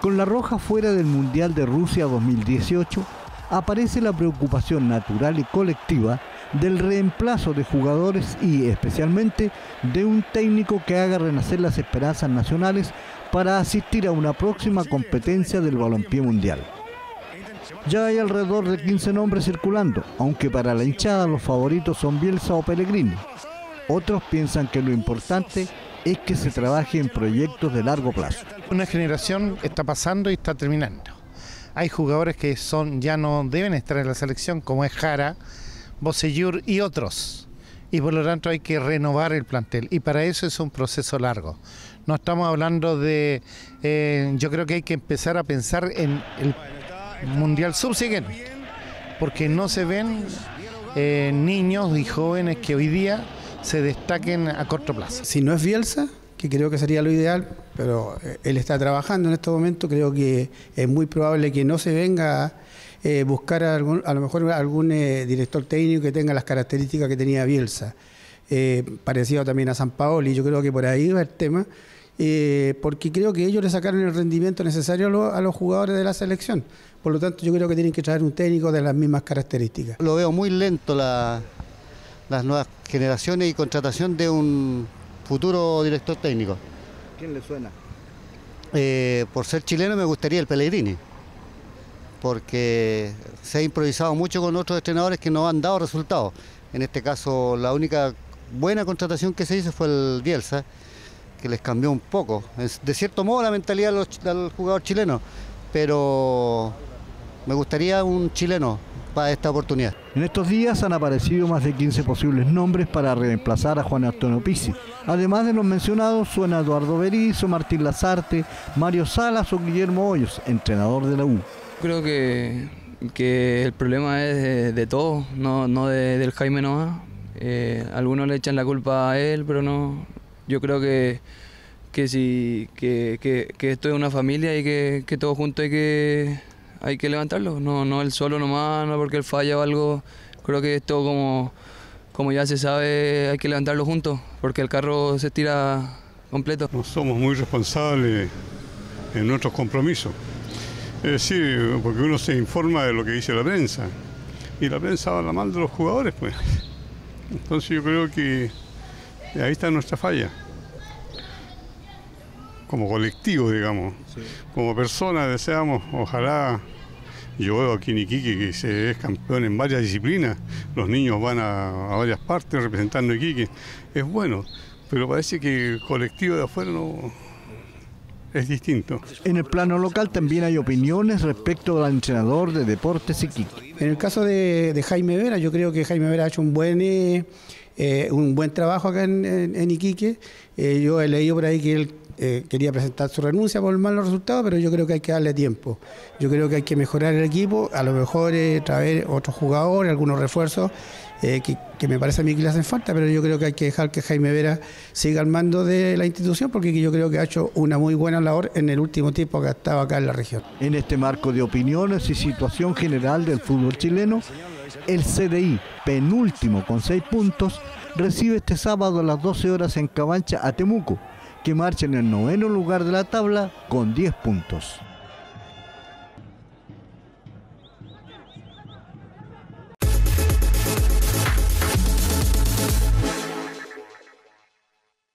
Con la roja fuera del Mundial de Rusia 2018, aparece la preocupación natural y colectiva del reemplazo de jugadores y especialmente de un técnico que haga renacer las esperanzas nacionales para asistir a una próxima competencia del balompié mundial. Ya hay alrededor de 15 nombres circulando, aunque para la hinchada los favoritos son Bielsa o Pellegrini. Otros piensan que lo importante es que se trabaje en proyectos de largo plazo. Una generación está pasando y está terminando. Hay jugadores que ya no deben estar en la selección, como es Jara, Bocellur y otros. Y por lo tanto hay que renovar el plantel. Y para eso es un proceso largo. No estamos hablando de... yo creo que hay que empezar a pensar en el Mundial subsiguiente. Porque no se ven niños y jóvenes que hoy día se destaquen a corto plazo. Si no es Bielsa, que creo que sería lo ideal, pero él está trabajando en estos momentos, creo que es muy probable que no se venga a buscar a lo mejor algún director técnico que tenga las características que tenía Bielsa, parecido también a Sampaoli. Yo creo que por ahí va el tema, porque creo que ellos le sacaron el rendimiento necesario a los jugadores de la selección. Por lo tanto, yo creo que tienen que traer un técnico de las mismas características. Lo veo muy lento las nuevas generaciones y contratación de un futuro director técnico. ¿Quién le suena? Por ser chileno me gustaría el Pellegrini, porque se ha improvisado mucho con otros entrenadores que no han dado resultados. En este caso, la única buena contratación que se hizo fue el Bielsa, que les cambió un poco, de cierto modo, la mentalidad del jugador chileno, pero me gustaría un chileno para esta oportunidad. En estos días han aparecido más de 15 posibles nombres para reemplazar a Juan Antonio Pizzi. Además de los mencionados, suena Eduardo Berizzo, Martín Lazarte, Mario Salas o Guillermo Hoyos, entrenador de la U. Creo que el problema es de todos, no del Jaime nomás. Algunos le echan la culpa a él, pero no. Yo creo que esto es una familia y que todos juntos hay que levantarlo, no él solo nomás, no porque él falla o algo. Creo que esto, como ya se sabe, hay que levantarlo juntos, porque el carro se tira completo. No somos muy responsables en nuestros compromisos. Es decir, porque uno se informa de lo que dice la prensa, y la prensa habla mal de los jugadores, pues. Entonces yo creo que ahí está nuestra falla. Como colectivo, digamos, sí. Como personas deseamos, ojalá, yo veo aquí en Iquique que se es campeón en varias disciplinas, los niños van a varias partes representando a Iquique, es bueno, pero parece que el colectivo de afuera no es distinto. En el plano local también hay opiniones respecto al entrenador de Deportes Iquique. En el caso de Jaime Vera, yo creo que Jaime Vera ha hecho un buen trabajo acá en Iquique. Yo he leído por ahí que él quería presentar su renuncia por malos resultados, pero yo creo que hay que darle tiempo. Yo creo que hay que mejorar el equipo, a lo mejor traer otros jugadores, algunos refuerzos que me parece a mí que le hacen falta, pero yo creo que hay que dejar que Jaime Vera siga al mando de la institución, porque yo creo que ha hecho una muy buena labor en el último tiempo que ha estado acá en la región. En este marco de opiniones y situación general del fútbol chileno, el CDI, penúltimo con 6 puntos, recibe este sábado a las 12 horas en Cabancha a Temuco, que marcha en el 9º lugar de la tabla con 10 puntos.